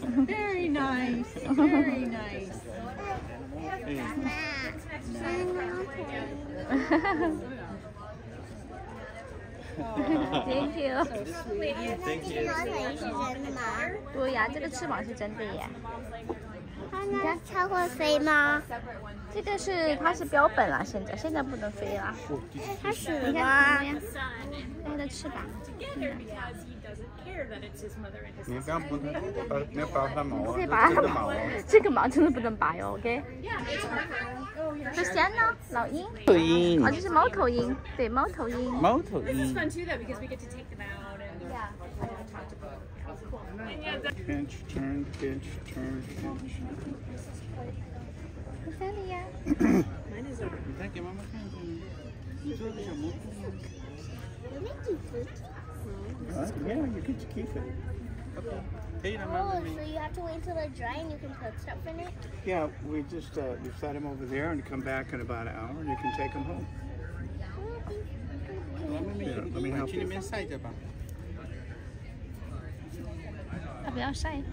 Very nice. Very nice. Thank you. Thank you. 对呀，这个翅膀是真的耶。 你看它会飞吗？ 这个是它是标本了，现在不能飞了。 它死你看了。 怎么样？它的翅膀。 你不要拨它，你要拔它毛啊！ 这拔真的毛啊！ 这个毛真的不能拔哟 ，OK？ 这仙呢？老鹰。 头鹰。 哦，这是猫头鹰，对，猫头鹰。 猫头鹰。Pinch, turn, pinch, turn, pinch. 在这里呀。 你再给妈妈看看，你做个小蘑菇。Yeah, you can keep it. Okay. Hey, Oh, so you have to wait till it's dry and you can put stuff in it? Yeah, we just you set him over there and come back in about an hour and you can take him home. Yeah, let me help you. 它不要晒。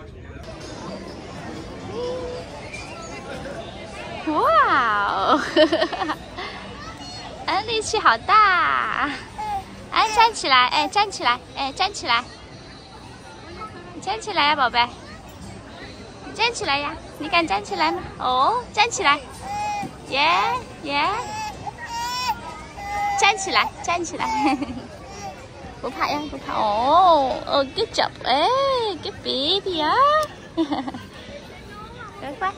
哇哦！安力气好大。哎，站起来！哎，站起来！哎，站起来！站起来呀，宝贝！你站起来呀！你敢站起来吗？哦，站起来！耶耶！站起来，站起来！不怕呀，不怕哦哦 ，good job！ 哎 ，good baby 啊！乖乖。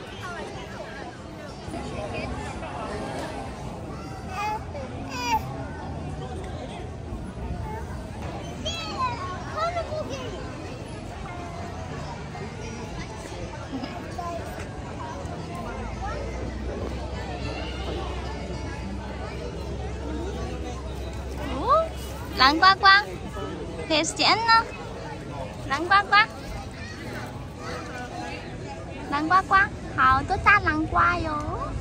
蓝呱呱，这是见呢。蓝呱呱，蓝呱呱，好多大南瓜哟。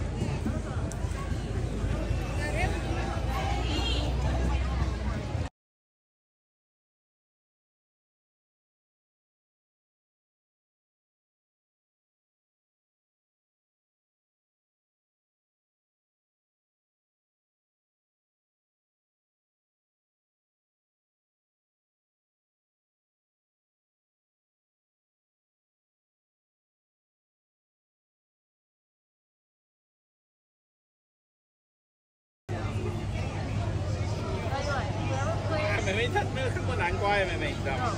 妹妹她没有吃过南瓜呀，妹妹，你知道吗？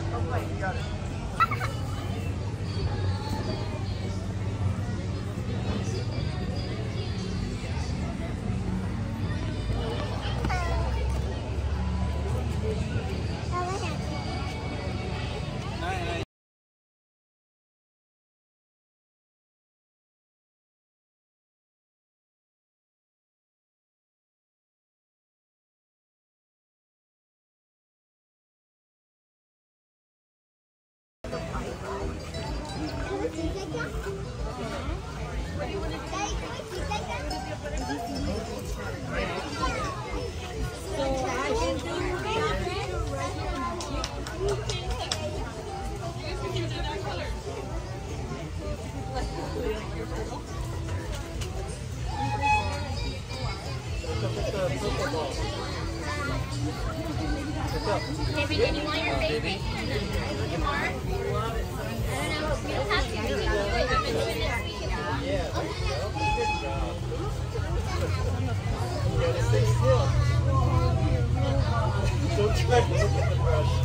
Baby, did you want your baby? You more? I don't know. You have to really I've been doing this. Yeah. Don't try to look at the brush.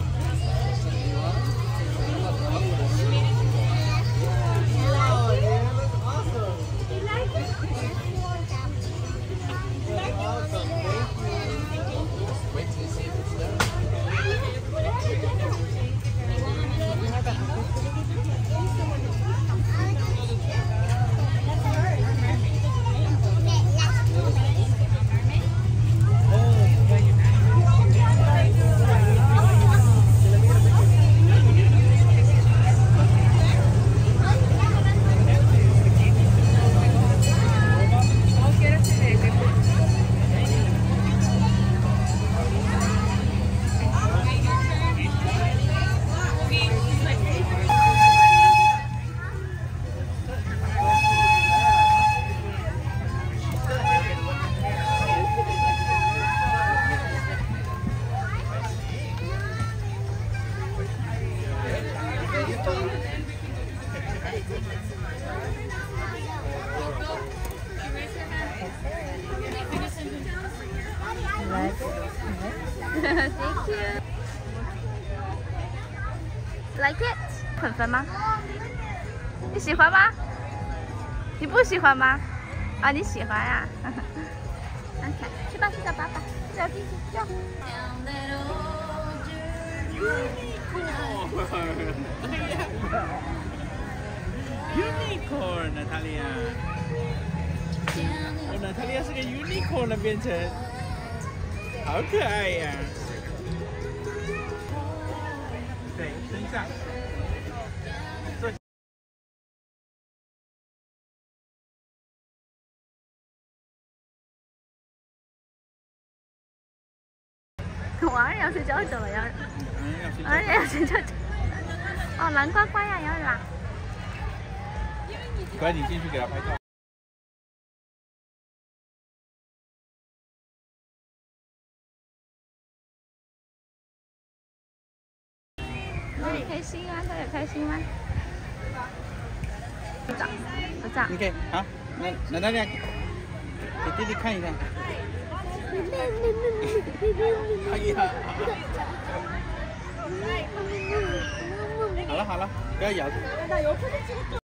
cute. Like it? 粉粉吗？你喜欢吗？你不喜欢吗？啊，你喜欢呀、OK， 去吧，去找爸爸，去找弟弟，走。 Unicorn， 娜塔莉亚。哦，娜塔莉亚是个 unicorn 了，变成，好可爱呀！对，身上。 我儿要睡觉了呀，儿要睡觉。哦，蓝呱呱呀，要啦。 乖，你进去给他拍照。 他也开心啊，他也开心吗？不找，不找。 OK， 好，那大家给弟弟看一看。哎呀！好了好了，不要咬。